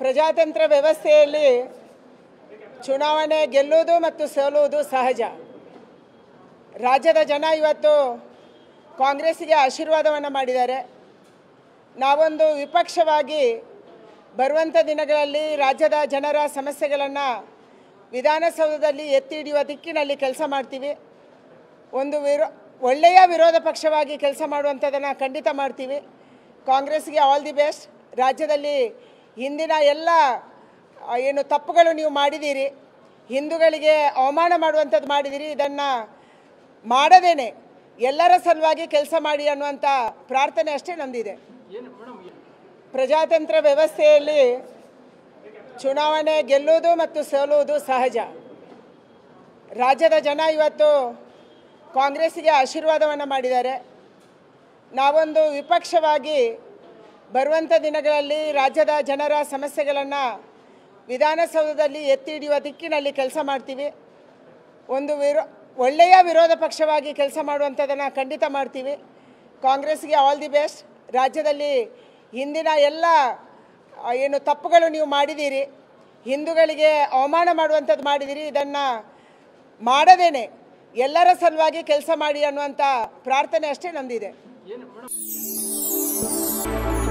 ಪ್ರಜಾತಂತ್ರ ವ್ಯವಸ್ಥೆಯಲ್ಲಿ ಚುನಾವಣೆ ಗೆಲ್ಲುವುದು ಮತ್ತು ಸೋಲುವುದು ಸಹಜ. ರಾಜ್ಯದ ಜನ ಇವತ್ತು ಕಾಂಗ್ರೆಸ್ಸಿಗೆ ಆಶೀರ್ವಾದವನ್ನು ಮಾಡಿದ್ದಾರೆ. ನಾವೊಂದು ವಿಪಕ್ಷವಾಗಿ ಬರುವಂಥ ದಿನಗಳಲ್ಲಿ ರಾಜ್ಯದ ಜನರ ಸಮಸ್ಯೆಗಳನ್ನು ವಿಧಾನಸೌಧದಲ್ಲಿ ಎತ್ತಿ ಹಿಡಿಯುವ ದಿಕ್ಕಿನಲ್ಲಿ ಕೆಲಸ ಮಾಡ್ತೀವಿ. ಒಂದು ಒಳ್ಳೆಯ ವಿರೋಧ ಪಕ್ಷವಾಗಿ ಕೆಲಸ ಮಾಡುವಂಥದ್ದನ್ನು ಖಂಡಿತ ಮಾಡ್ತೀವಿ. ಕಾಂಗ್ರೆಸ್ಗೆ ಆಲ್ ದಿ ಬೆಸ್ಟ್. ರಾಜ್ಯದಲ್ಲಿ ಹಿಂದಿನ ಎಲ್ಲ ಏನು ತಪ್ಪುಗಳು ನೀವು ಮಾಡಿದ್ದೀರಿ, ಹಿಂದೂಗಳಿಗೆ ಅವಮಾನ ಮಾಡುವಂಥದ್ದು ಮಾಡಿದ್ದೀರಿ, ಇದನ್ನು ಮಾಡದೇನೆ ಎಲ್ಲರ ಸಲುವಾಗಿ ಕೆಲಸ ಮಾಡಿ ಅನ್ನುವಂಥ ಪ್ರಾರ್ಥನೆ ಅಷ್ಟೇ ನಂದಿದೆ. ಪ್ರಜಾತಂತ್ರ ವ್ಯವಸ್ಥೆಯಲ್ಲಿ ಚುನಾವಣೆ ಗೆಲ್ಲುವುದು ಮತ್ತು ಸೋಲುವುದು ಸಹಜ. ರಾಜ್ಯದ ಜನ ಇವತ್ತು ಕಾಂಗ್ರೆಸ್ಸಿಗೆ ಆಶೀರ್ವಾದವನ್ನು ಮಾಡಿದ್ದಾರೆ. ನಾವೊಂದು ವಿಪಕ್ಷವಾಗಿ ಬರುವಂಥ ದಿನಗಳಲ್ಲಿ ರಾಜ್ಯದ ಜನರ ಸಮಸ್ಯೆಗಳನ್ನು ವಿಧಾನಸೌಧದಲ್ಲಿ ಎತ್ತಿ ಹಿಡಿಯುವ ದಿಕ್ಕಿನಲ್ಲಿ ಕೆಲಸ ಮಾಡ್ತೀವಿ. ಒಂದು ಒಳ್ಳೆಯ ವಿರೋಧ ಪಕ್ಷವಾಗಿ ಕೆಲಸ ಮಾಡುವಂಥದ್ದನ್ನು ಖಂಡಿತ ಮಾಡ್ತೀವಿ. ಕಾಂಗ್ರೆಸ್ಗೆ ಆಲ್ ದಿ ಬೆಸ್ಟ್. ರಾಜ್ಯದಲ್ಲಿ ಹಿಂದಿನ ಎಲ್ಲ ಏನು ತಪ್ಪುಗಳು ನೀವು ಮಾಡಿದ್ದೀರಿ, ಹಿಂದೂಗಳಿಗೆ ಅವಮಾನ ಮಾಡುವಂಥದ್ದು ಮಾಡಿದ್ದೀರಿ, ಇದನ್ನು ಮಾಡದೇನೆ ಎಲ್ಲರ ಸಲುವಾಗಿ ಕೆಲಸ ಮಾಡಿ ಅನ್ನುವಂಥ ಪ್ರಾರ್ಥನೆ ಅಷ್ಟೇ ನಂದಿದೆ.